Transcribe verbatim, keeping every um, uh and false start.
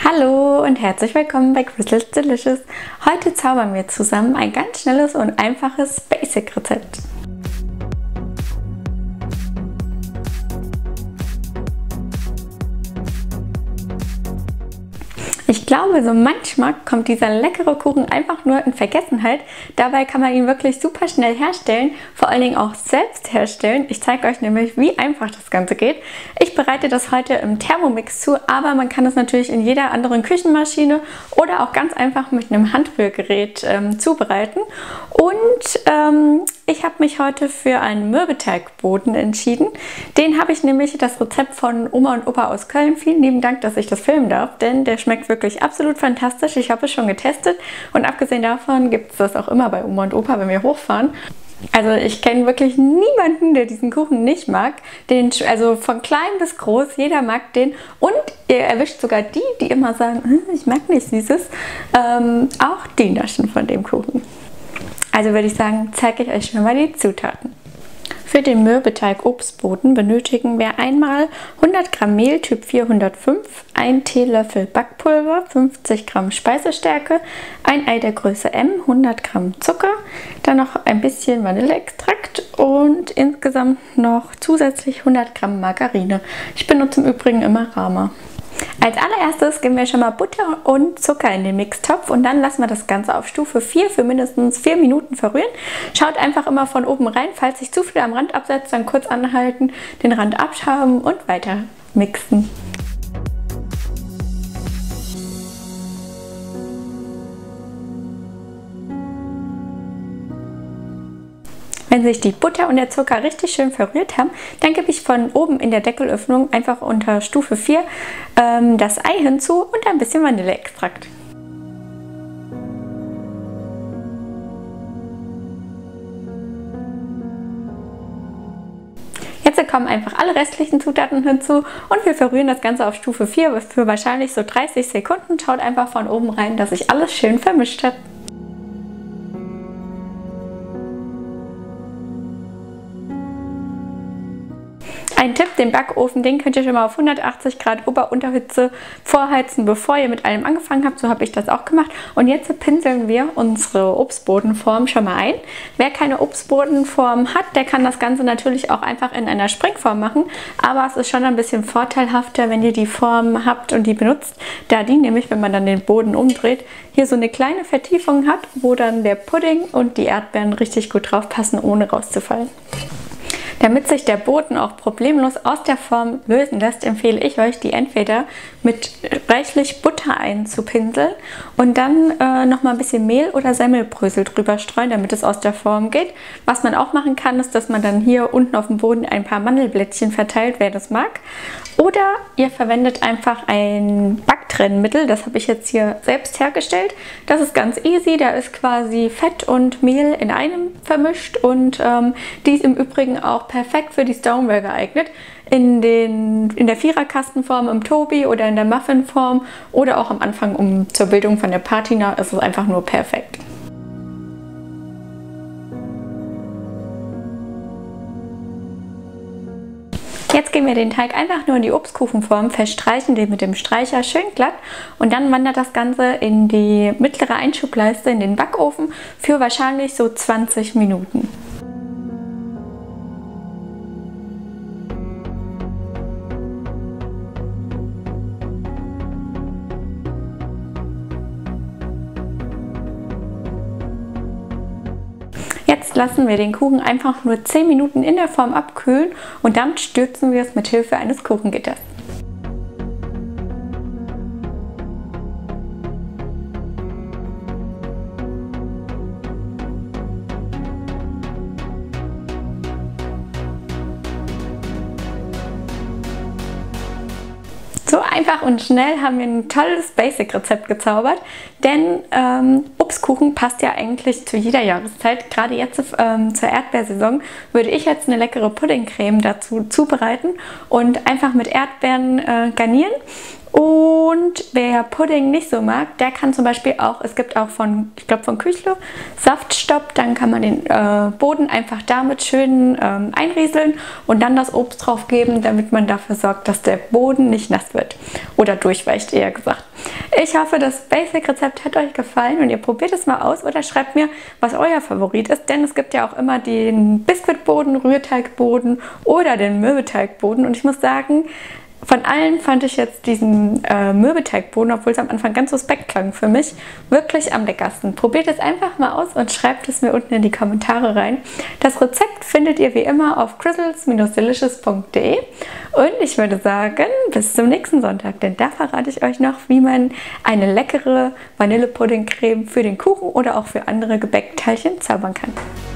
Hallo und herzlich willkommen bei Crystal's Delicious. Heute zaubern wir zusammen ein ganz schnelles und einfaches Basic-Rezept. Ich glaube, so manchmal kommt dieser leckere Kuchen einfach nur in Vergessenheit. Dabei kann man ihn wirklich super schnell herstellen, vor allen Dingen auch selbst herstellen. Ich zeige euch nämlich, wie einfach das Ganze geht. Ich bereite das heute im Thermomix zu, aber man kann es natürlich in jeder anderen Küchenmaschine oder auch ganz einfach mit einem Handrührgerät ähm, zubereiten. Und ähm, ich habe mich heute für einen Mürbeteigboden entschieden. Den habe ich nämlich, das Rezept von Oma und Opa aus Köln. Vielen lieben Dank, dass ich das filmen darf, denn der schmeckt wirklich absolut fantastisch. Ich habe es schon getestet und abgesehen davon gibt es das auch immer bei Oma und Opa, wenn wir hochfahren. Also ich kenne wirklich niemanden, der diesen Kuchen nicht mag. Den, also von klein bis groß, jeder mag den. Und ihr erwischt sogar die, die immer sagen, hm, ich mag nicht Süßes, ähm, auch die naschen von dem Kuchen. Also würde ich sagen, zeige ich euch schon mal die Zutaten. Für den Mürbeteig-Obstboden benötigen wir einmal hundert Gramm Mehl Typ vierhundertfünf, ein Teelöffel Backpulver, fünfzig Gramm Speisestärke, ein Ei der Größe M, hundert Gramm Zucker, dann noch ein bisschen Vanilleextrakt und insgesamt noch zusätzlich hundert Gramm Margarine. Ich benutze im Übrigen immer Rama. Als allererstes geben wir schon mal Butter und Zucker in den Mixtopf und dann lassen wir das Ganze auf Stufe vier für mindestens vier Minuten verrühren. Schaut einfach immer von oben rein, falls sich zu viel am Rand absetzt, dann kurz anhalten, den Rand abschaben und weiter mixen. Wenn sich die Butter und der Zucker richtig schön verrührt haben, dann gebe ich von oben in der Deckelöffnung einfach unter Stufe vier ähm, das Ei hinzu und ein bisschen Vanilleextrakt. Jetzt kommen einfach alle restlichen Zutaten hinzu und wir verrühren das Ganze auf Stufe vier für wahrscheinlich so dreißig Sekunden. Schaut einfach von oben rein, dass sich alles schön vermischt hat. Ein Tipp, den Backofen, den könnt ihr schon mal auf hundertachtzig Grad Ober-Unterhitze vorheizen, bevor ihr mit allem angefangen habt. So habe ich das auch gemacht. Und jetzt pinseln wir unsere Obstbodenform schon mal ein. Wer keine Obstbodenform hat, der kann das Ganze natürlich auch einfach in einer Springform machen. Aber es ist schon ein bisschen vorteilhafter, wenn ihr die Form habt und die benutzt, da die nämlich, wenn man dann den Boden umdreht, hier so eine kleine Vertiefung hat, wo dann der Pudding und die Erdbeeren richtig gut drauf passen, ohne rauszufallen. Damit sich der Boden auch problemlos aus der Form lösen lässt, empfehle ich euch, die entweder mit reichlich Butter einzupinseln und dann äh, noch mal ein bisschen Mehl oder Semmelbrösel drüber streuen, damit es aus der Form geht. Was man auch machen kann, ist, dass man dann hier unten auf dem Boden ein paar Mandelblättchen verteilt, wer das mag. Oder ihr verwendet einfach ein Backtrennmittel, das habe ich jetzt hier selbst hergestellt. Das ist ganz easy, da ist quasi Fett und Mehl in einem vermischt und ähm, die ist im Übrigen auch perfekt für die Stoneware geeignet. In, den, in der Viererkastenform im Tobi oder in der Muffinform oder auch am Anfang um, zur Bildung von der Patina ist es einfach nur perfekt. Jetzt geben wir den Teig einfach nur in die Obstkuchenform, verstreichen den mit dem Streicher schön glatt und dann wandert das Ganze in die mittlere Einschubleiste in den Backofen für wahrscheinlich so zwanzig Minuten. Jetzt lassen wir den Kuchen einfach nur zehn Minuten in der Form abkühlen und dann stürzen wir es mit Hilfe eines Kuchengitters. So einfach und schnell haben wir ein tolles Basic-Rezept gezaubert, denn ähm, Obstkuchen passt ja eigentlich zu jeder Jahreszeit. Gerade jetzt ähm, zur Erdbeersaison würde ich jetzt eine leckere Puddingcreme dazu zubereiten und einfach mit Erdbeeren äh, garnieren. Und wer Pudding nicht so mag, der kann zum Beispiel auch, es gibt auch von, ich glaube von Küchlo, Saftstopp, dann kann man den äh, Boden einfach damit schön ähm, einrieseln und dann das Obst drauf geben, damit man dafür sorgt, dass der Boden nicht nass wird oder durchweicht, eher gesagt. Ich hoffe, das Basic-Rezept hat euch gefallen und ihr probiert es mal aus oder schreibt mir, was euer Favorit ist, denn es gibt ja auch immer den Biskuitboden, Rührteigboden oder den Mürbeteigboden und ich muss sagen, von allen fand ich jetzt diesen äh, Mürbeteigboden, obwohl es am Anfang ganz suspekt klang für mich, wirklich am leckersten. Probiert es einfach mal aus und schreibt es mir unten in die Kommentare rein. Das Rezept findet ihr wie immer auf crystals dash delicious punkt de und ich würde sagen, bis zum nächsten Sonntag, denn da verrate ich euch noch, wie man eine leckere Vanillepuddingcreme für den Kuchen oder auch für andere Gebäckteilchen zaubern kann.